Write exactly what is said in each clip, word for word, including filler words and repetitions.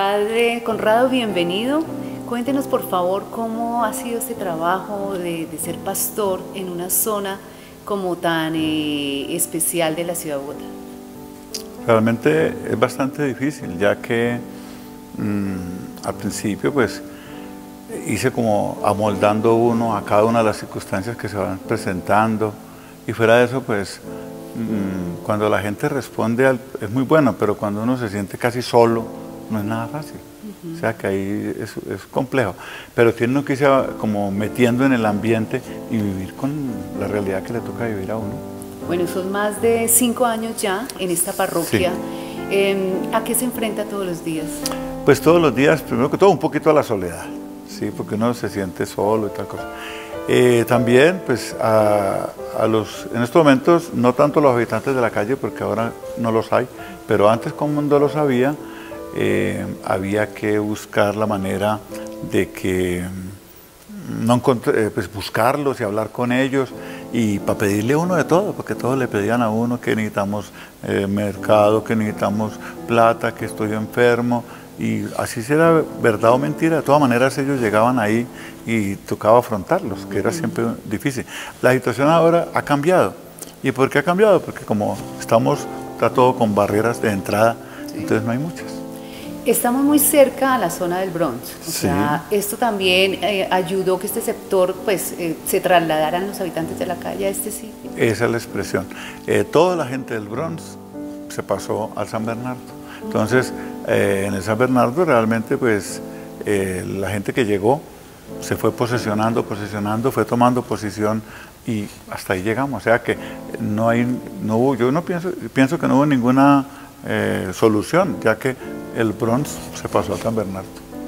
Padre Conrado, bienvenido. Cuéntenos por favor cómo ha sido este trabajo de, de ser pastor en una zona como tan eh, especial de la ciudad de Bogotá. Realmente es bastante difícil, ya que mmm, al principio pues hice como amoldando uno a cada una de las circunstancias que se van presentando, y fuera de eso pues mmm, cuando la gente responde al, es muy bueno, pero cuando uno se siente casi solo no es nada fácil. Uh-huh. O sea que ahí es, es complejo, pero tiene uno que irse como metiendo en el ambiente y vivir con la realidad que le toca vivir a uno. Bueno, son más de cinco años ya en esta parroquia. Sí. Eh, ¿A qué se enfrenta todos los días? Pues todos los días, primero que todo, un poquito a la soledad, sí, porque uno se siente solo y tal cosa. Eh, también, pues, a, a los, en estos momentos, no tanto los habitantes de la calle, porque ahora no los hay, pero antes, cuando los había, eh, había que buscar la manera de que no encontré, eh, pues buscarlos y hablar con ellos, y para pedirle a uno de todo, porque todos le pedían a uno que necesitamos eh, mercado, que necesitamos plata, que estoy enfermo, y así será verdad o mentira, de todas maneras ellos llegaban ahí y tocaba afrontarlos, que era siempre difícil. La situación ahora ha cambiado. ¿Y por qué ha cambiado? Porque como estamos, está todo con barreras de entrada, sí. Entonces no hay muchas. Estamos muy cerca a la zona del Bronx, o sí. sea, esto también eh, ayudó que este sector pues eh, se trasladaran los habitantes de la calle a este sitio. Esa es la expresión. Eh, toda la gente del Bronx se pasó al San Bernardo. Entonces, eh, en el San Bernardo realmente pues eh, la gente que llegó se fue posesionando, posesionando, fue tomando posición y hasta ahí llegamos. O sea que no hay, no hubo, yo no pienso, pienso que no hubo ninguna eh, solución, ya que el Bronx se pasó a San Bernardo.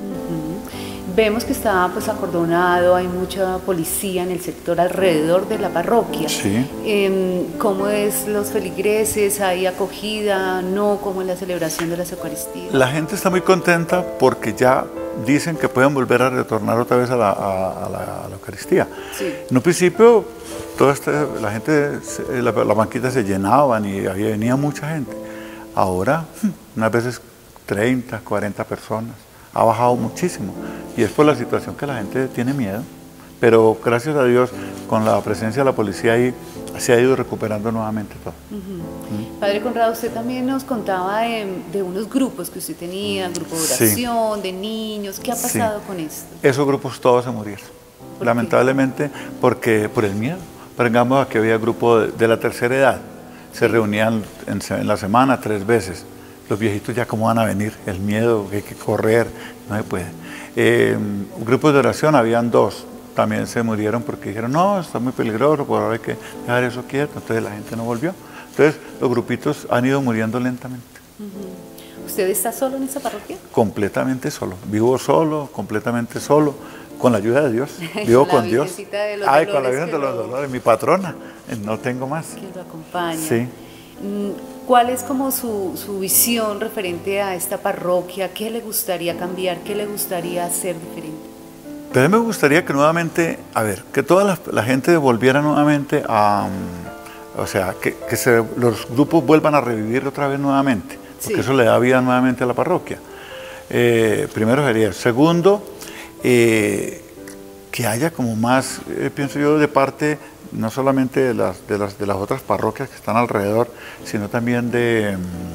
Uh-huh. Vemos que está pues acordonado, hay mucha policía en el sector alrededor de la parroquia. Sí. Eh, ¿Cómo es los feligreses? ¿Hay acogida? ¿No? ¿Cómo es la celebración de las Eucaristías? La gente está muy contenta porque ya dicen que pueden volver a retornar otra vez a la, a, a la, a la Eucaristía. Sí. En un principio, toda esta, la gente, la, la banquita se llenaban y había, venía mucha gente. Ahora, unas veces treinta, cuarenta personas. Ha bajado muchísimo. Y es por la situación que la gente tiene miedo. Pero gracias a Dios, con la presencia de la policía ahí, se ha ido recuperando nuevamente todo. Uh-huh. Uh-huh. Padre Conrado, usted también nos contaba de, de unos grupos que usted tenía, grupo de oración, sí. de niños. ¿Qué ha pasado sí. con esto? Esos grupos todos se murieron. ¿Por lamentablemente, qué? Porque por el miedo. Pongamos que había grupo de, de la tercera edad. Se reunían en, en la semana tres veces. Los viejitos ya cómo van a venir, el miedo, que hay que correr, no se puede. Eh, grupos de oración, habían dos, también se murieron porque dijeron, no, está muy peligroso, por ahora hay que dejar eso quieto, entonces la gente no volvió. Entonces los grupitos han ido muriendo lentamente. Uh-huh. ¿Usted está solo en esa parroquia? Completamente solo, vivo solo, completamente solo, con la ayuda de Dios, vivo con, con Dios. De los Ay, con la Virgen de los Dolores, mi patrona, no tengo más. Que lo acompaña. Sí. ¿Cuál es como su, su visión referente a esta parroquia? ¿Qué le gustaría cambiar? ¿Qué le gustaría hacer diferente? Pero a mí me gustaría que nuevamente, a ver, que toda la, la gente volviera nuevamente a, o sea, que, que se, los grupos vuelvan a revivir otra vez nuevamente, porque sí. eso le da vida nuevamente a la parroquia. Eh, primero sería eso. Segundo, eh, que haya como más, eh, pienso yo, de parte no solamente de las, de, las, de las otras parroquias que están alrededor, sino también de,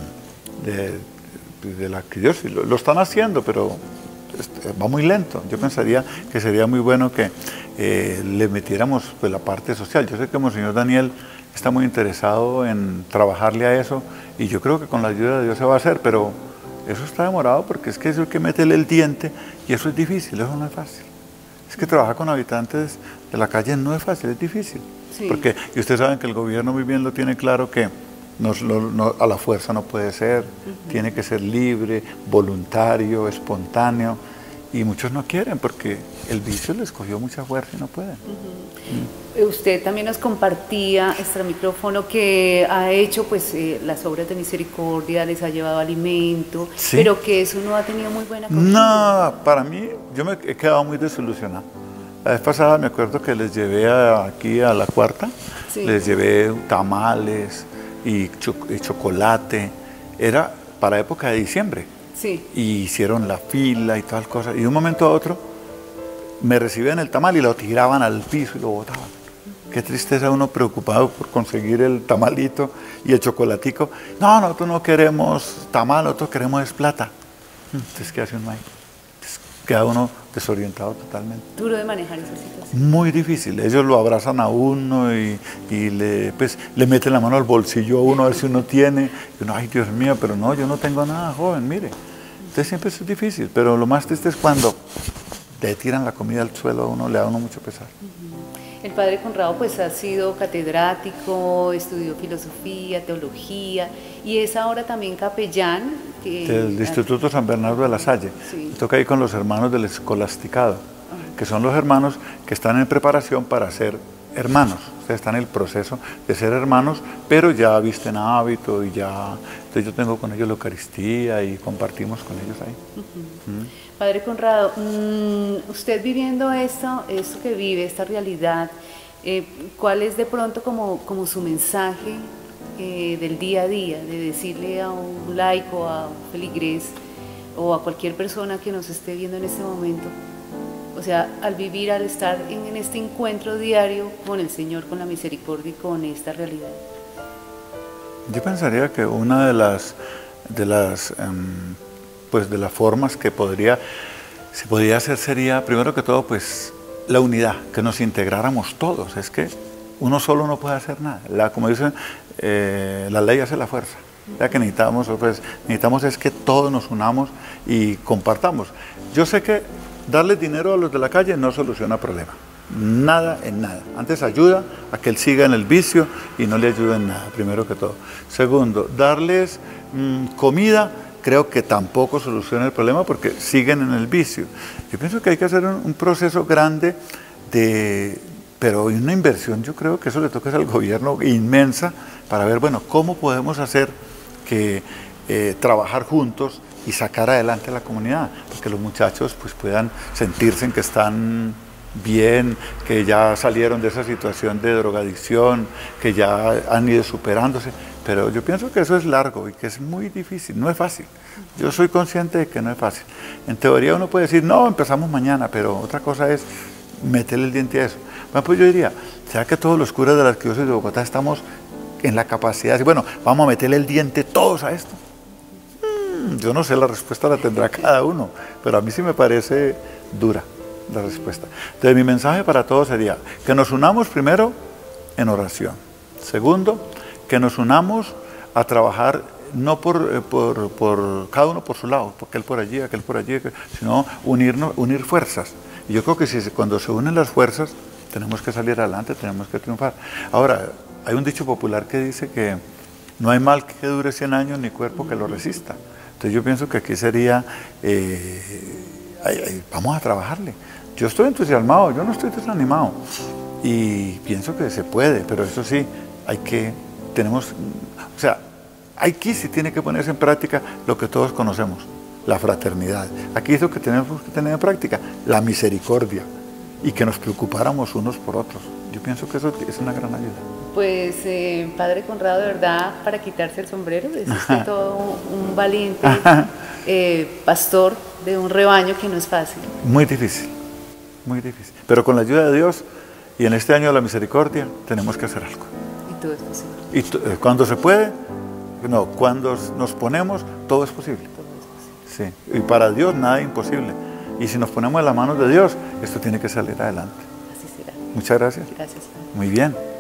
de, de la que Dios lo, lo están haciendo, pero va muy lento. Yo pensaría que sería muy bueno que eh, le metiéramos pues, la parte social. Yo sé que Monseñor Daniel está muy interesado en trabajarle a eso, y yo creo que con la ayuda de Dios se va a hacer, pero eso está demorado porque es que eso hay que meterle el diente, y eso es difícil, eso no es fácil. Es que trabajar con habitantes de la calle no es fácil, es difícil. Sí. Porque, y ustedes saben que el gobierno muy bien lo tiene claro, que no, no, a la fuerza no puede ser, uh-huh. tiene que ser libre, voluntario, espontáneo, y muchos no quieren porque el vicio les cogió mucha fuerza y no pueden. Uh-huh. uh-huh. Usted también nos compartía, extra micrófono, que ha hecho pues eh, las obras de misericordia, les ha llevado alimento, ¿sí? Pero que eso no ha tenido muy buena acogida. No, para mí, yo me he quedado muy desilusionado. La vez pasada me acuerdo que les llevé a, aquí a la cuarta, sí. les llevé tamales y, cho y chocolate, era para época de diciembre. Sí. Y hicieron la fila y tal cosa. Y de un momento a otro me recibían el tamal y lo tiraban al piso y lo botaban. Qué tristeza uno preocupado por conseguir el tamalito y el chocolatico. No, nosotros no queremos tamal, nosotros queremos es plata. Entonces, ¿qué hace un maíz? Queda uno desorientado totalmente. Duro de manejar esa situación. Muy difícil. Ellos lo abrazan a uno y, y le, pues, le meten la mano al bolsillo a uno a ver si uno tiene. Y uno, ay, Dios mío, pero no, yo no tengo nada, joven, mire. Entonces siempre es difícil, pero lo más triste es cuando le tiran la comida al suelo a uno, le da a uno mucho pesar. El padre Conrado pues ha sido catedrático, estudió filosofía, teología y es ahora también capellán. Que del Instituto San Bernardo de la Salle. Sí. Me toca ir con los hermanos del escolasticado, uh-huh. que son los hermanos que están en preparación para ser hermanos. O sea, están en el proceso de ser hermanos, pero ya visten hábito y ya... Entonces yo tengo con ellos la Eucaristía y compartimos con ellos ahí. Uh-huh. ¿Mm? Padre Conrado, mmm, usted viviendo esto, esto que vive, esta realidad, eh, ¿cuál es de pronto como, como su mensaje eh, del día a día, de decirle a un laico, a un feligrés o a cualquier persona que nos esté viendo en este momento? O sea, al vivir, al estar en, en este encuentro diario con el Señor, con la misericordia y con esta realidad. Yo pensaría que una de las, de las, um, pues de las formas que podría, se podría hacer sería, primero que todo, pues la unidad, que nos integráramos todos. Es que uno solo no puede hacer nada. La, como dicen, eh, la ley hace la fuerza. Ya que necesitamos, pues, necesitamos es que todos nos unamos y compartamos. Yo sé que darles dinero a los de la calle no soluciona problema. Nada en nada. Antes ayuda a que él siga en el vicio y no le ayuda en nada, primero que todo. Segundo, darles mmm, comida, creo que tampoco soluciona el problema porque siguen en el vicio. Yo pienso que hay que hacer un, un proceso grande de, pero una inversión, yo creo que eso le toca al gobierno inmensa para ver, bueno, cómo podemos hacer que eh, trabajar juntos y sacar adelante a la comunidad, porque los muchachos pues puedan sentirse en que están bien, que ya salieron de esa situación de drogadicción, que ya han ido superándose, pero yo pienso que eso es largo y que es muy difícil, no es fácil. Yo soy consciente de que no es fácil. En teoría uno puede decir, no, empezamos mañana, pero otra cosa es meterle el diente a eso. Bueno, pues yo diría, ¿será que todos los curas de la Arquidiócesis de Bogotá estamos en la capacidad de decir, bueno, vamos a meterle el diente todos a esto? Hmm, yo no sé, la respuesta la tendrá cada uno, pero a mí sí me parece dura la respuesta. Entonces mi mensaje para todos sería que nos unamos primero en oración. Segundo, que nos unamos a trabajar no por, por, por cada uno por su lado, porque él por allí, aquel por allí, sino unirnos, unir fuerzas. Y yo creo que si, cuando se unen las fuerzas, tenemos que salir adelante, tenemos que triunfar. Ahora, hay un dicho popular que dice que no hay mal que dure cien años ni cuerpo que lo resista. Entonces yo pienso que aquí sería, eh, ay, ay, vamos a trabajarle. Yo estoy entusiasmado, yo no estoy desanimado y pienso que se puede, pero eso sí, hay que, tenemos, o sea, aquí sí tiene que ponerse en práctica lo que todos conocemos, la fraternidad. Aquí es lo que tenemos que tener en práctica, la misericordia y que nos preocupáramos unos por otros. Yo pienso que eso es una gran ayuda. Pues, eh, Padre Conrado, de verdad, para quitarse el sombrero, es usted todo un valiente eh, pastor de un rebaño que no es fácil. Muy difícil, muy difícil. Pero con la ayuda de Dios y en este año de la misericordia tenemos que hacer algo. Y todo es posible. Y eh, cuando se puede, no, cuando nos ponemos, todo es posible. Todo es posible. Sí. Y para Dios nada es imposible. Y si nos ponemos en las manos de Dios, esto tiene que salir adelante. Así será. Muchas gracias. Gracias. Muy bien.